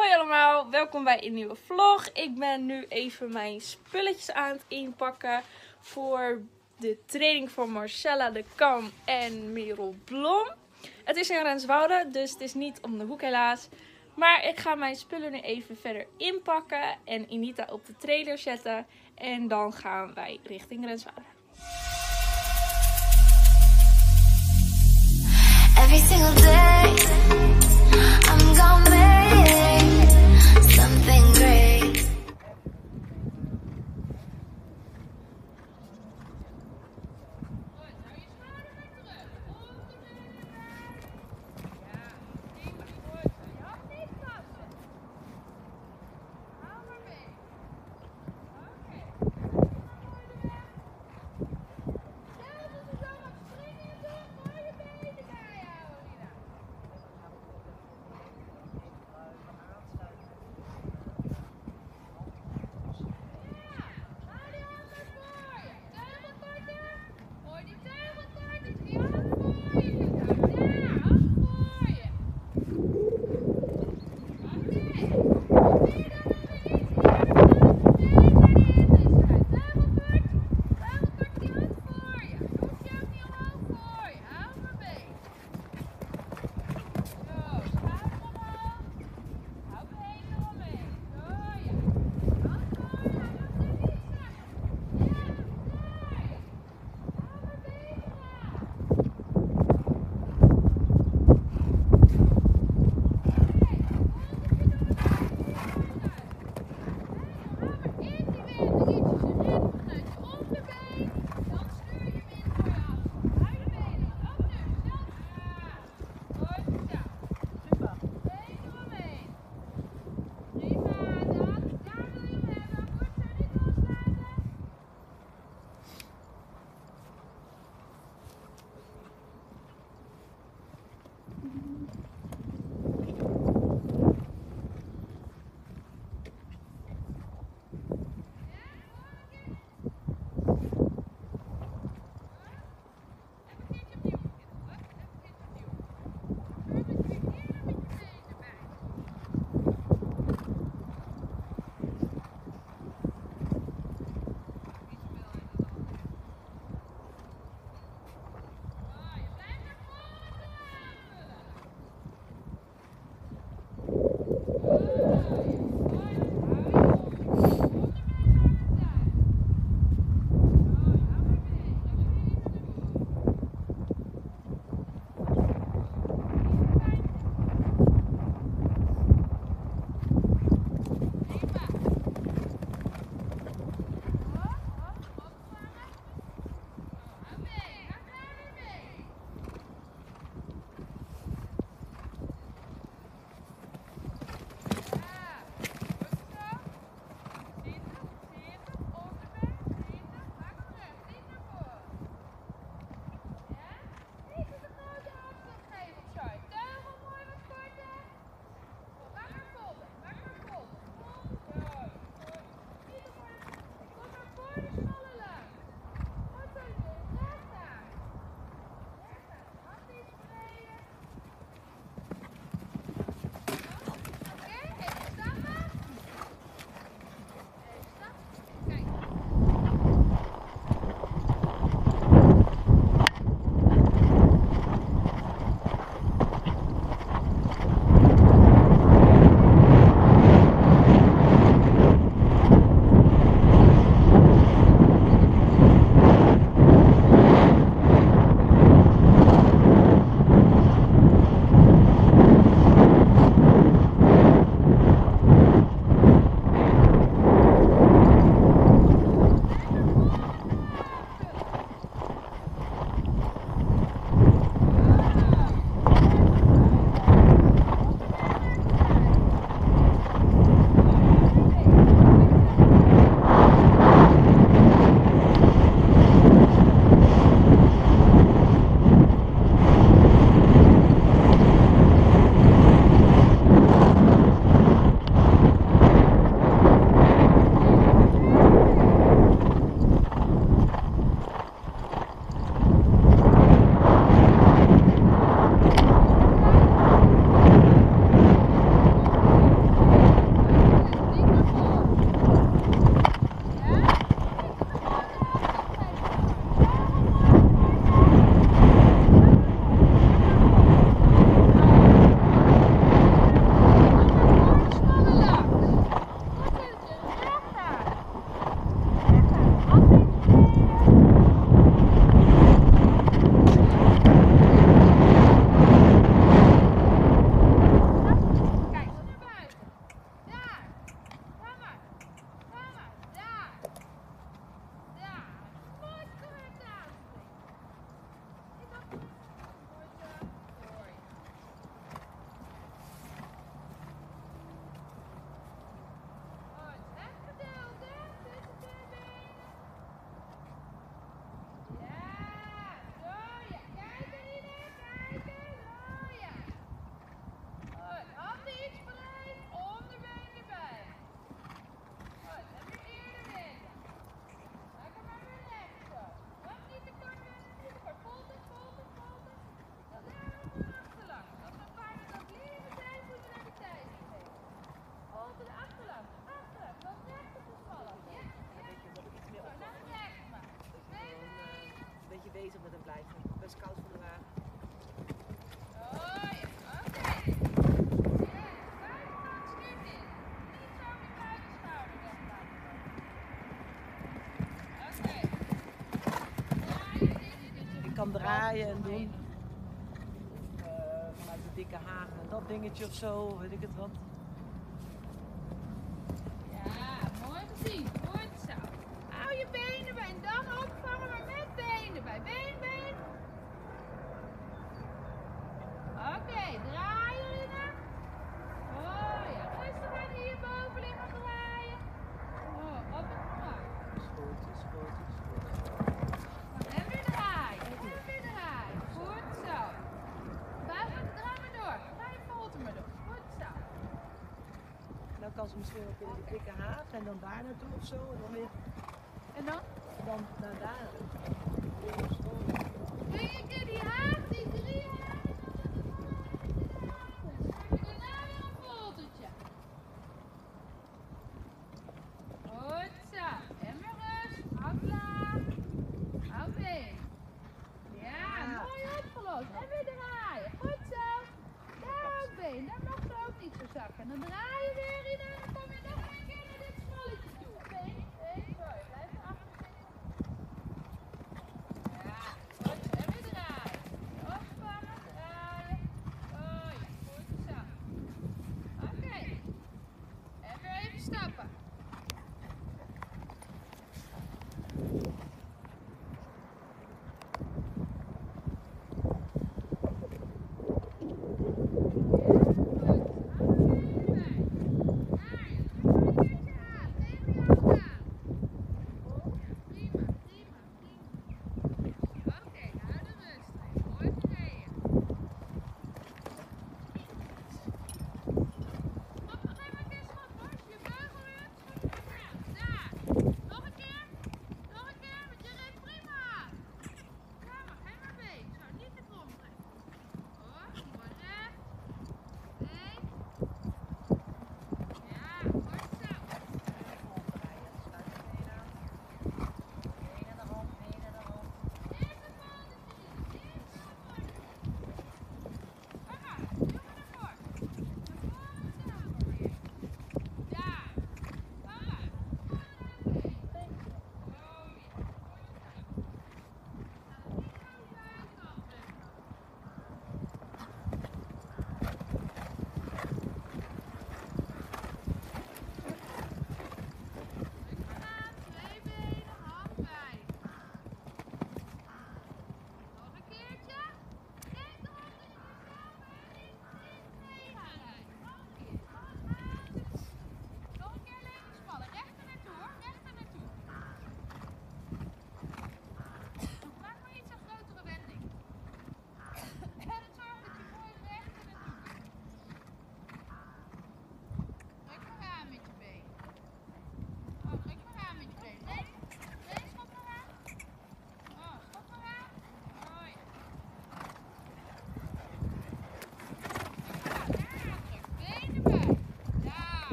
Hoi allemaal, welkom bij een nieuwe vlog. Ik ben nu even mijn spulletjes aan het inpakken voor de training van Marcella de Kam en Merel Blom. Het is in Renswoude, dus het is niet om de hoek helaas. Maar ik ga mijn spullen nu even verder inpakken en Inita op de trailer zetten. En dan gaan wij richting Renswoude. Every single day, I'm gonna make something great. draaien en doen. Vanuit de dikke hagen en dat dingetje of zo, weet ik het wat. Ja, mooi gezien. Goed zo. Hou je benen bij en dan opvangen, maar met benen bij. Been, been. Oké, draaien Rina. Oh ja, rustig aan hierboven liggen draaien. Oh, op en omlaag. Is goed, is goed, is goed. En weer draaien, en weer draaien. Goed zo. Draai maar door. Draai je volte maar door. Goed zo. Nou kan ze misschien ook in de dikke haag en dan daar naartoe of zo. En dan weer En dan? naar daar. Doe je een keer die haag, die 3 hagen. En dan daarna weer een voltertje. Goed zo. En weer rust. Aflaag. Afbeen. Ja, mooi opgelost. En weer draaien. Goed zo. Daar been. Daar mag ze ook niet zo zakken. Dan draai je weer in en dan kom je nog een keer naar dit smalletje toe. Been. Been. Mooi. Blijf erachter zitten. Ja, goed. En weer draaien. Opvangen. Draaien. Oh ja, goed zo. Oké. En weer even stappen.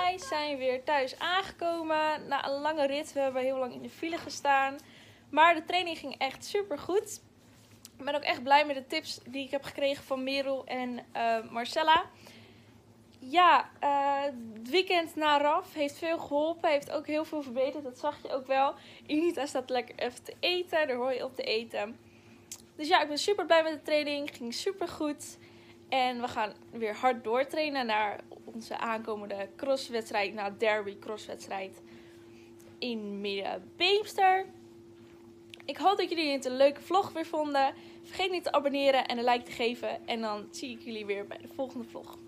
wij zijn weer thuis aangekomen na een lange rit. We hebben heel lang in de file gestaan. Maar de training ging echt super goed. Ik ben ook echt blij met de tips die ik heb gekregen van Merel en Marcella. Ja, het weekend na RAF heeft veel geholpen. Heeft ook heel veel verbeterd. Dat zag je ook wel. Inita staat lekker even te eten. Daar hoor je op te eten. Dus ja, ik ben super blij met de training. Ging super goed. En we gaan weer hard doortrainen naar onze aankomende crosswedstrijd. Nou, derby crosswedstrijd in Midden-Beemster. Ik hoop dat jullie het een leuke vlog weer vonden. Vergeet niet te abonneren en een like te geven. En dan zie ik jullie weer bij de volgende vlog.